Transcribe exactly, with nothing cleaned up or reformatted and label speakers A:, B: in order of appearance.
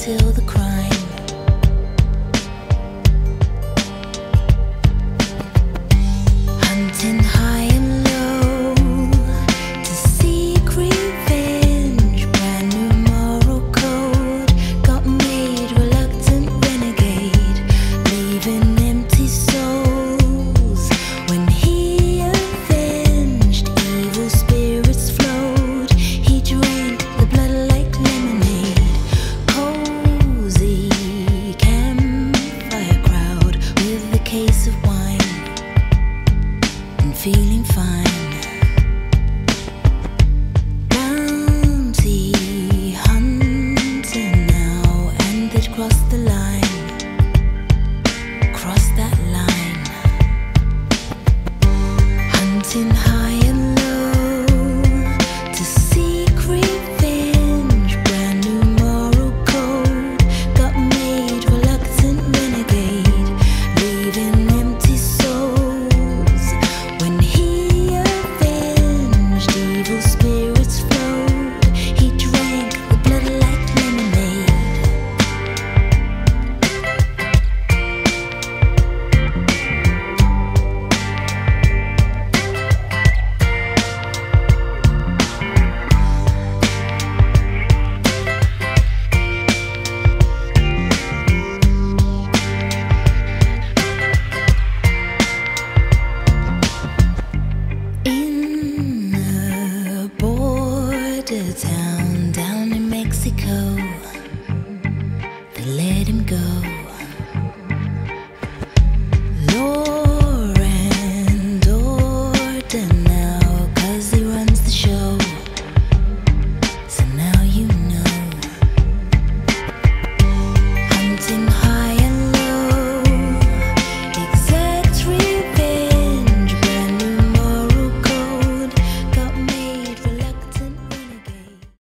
A: conceal the crime. Hunting high and low to seek revenge. Brand new moral code got made, reluctant renegade, leaving empty souls. When he avenged, evil spirits flowed. He drank the blood like lemonade. Cozy campfire crowd with a case of wine, feeling fine. Bounty hunter now, and they'd cross the line, cross that line. Hunting high and low to seek revenge. Brand new moral code got made, reluctant renegade, leaving empty souls. When he avenged, evil spirits flowed. He drank the blood like lemonade. In a border town down in Mexico,